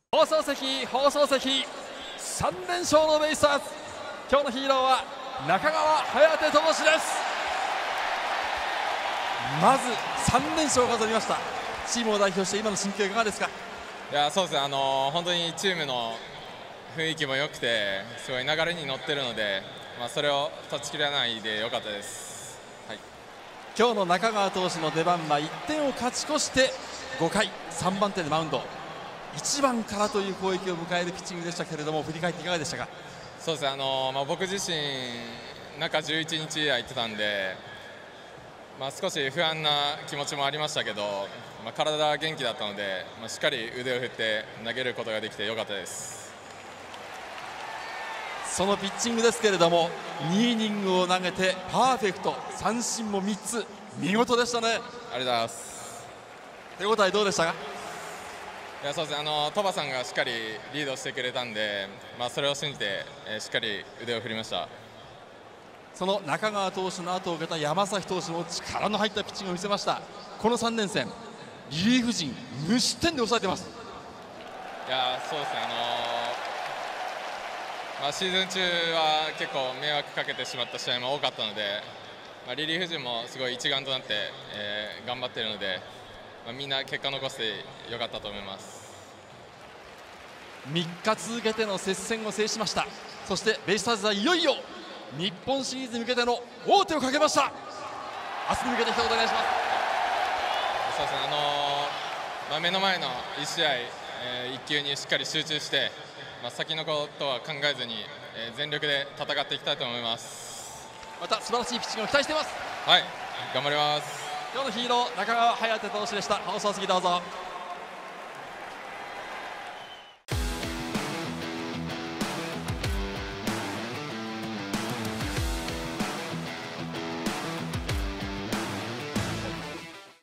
放送席、3連勝のベイスターズ、今日のヒーローは中川颯投手です。まず3連勝を飾りました。チームを代表して今の心境いかがですか？ いや、そうですね、本当にチームの雰囲気も良くて、すごい流れに乗ってるので、それを断ち切らないで良かったです。はい、 今日の中川投手の出番は1点を勝ち越して5回3番手でマウンド、1番からという攻撃を迎えるピッチングでしたけれども、振り返っていかがでしたか？ そうですね、僕自身中11日空いてたんで、少し不安な気持ちもありましたけど、体は元気だったので、しっかり腕を振って投げることができてよかったです。 そのピッチングですけれども、2イニングを投げてパーフェクト、三振も3つ、見事でしたね。 ありがとうございます。 手応えどうでしたか？ いや、そうですね、鳥羽さんがしっかりリードしてくれたんで、それを信じて、しっかり腕を振りました。 その中川投手の後を受けた山崎投手も力の入ったピッチングを見せました。この3連戦、リリーフ陣無失点で抑えてます。 いや、そうですね、シーズン中は結構迷惑かけてしまった試合も多かったので、リリーフ陣もすごい一丸となって、頑張っているので、みんな結果残してよかったと思います。 3日続けての接戦を制しました。そしてベイスターズはいよいよ日本シリーズに向けての王手をかけました。明日に向けて一言お願いします。 そうですね、目の前の1試合、1球にしっかり集中して、先のことは考えずに、全力で戦っていきたいと思います。 また素晴らしいピッチングを期待しています。 はい、頑張ります。 今日のヒーロー中川颯投手でした。放送席どうぞ。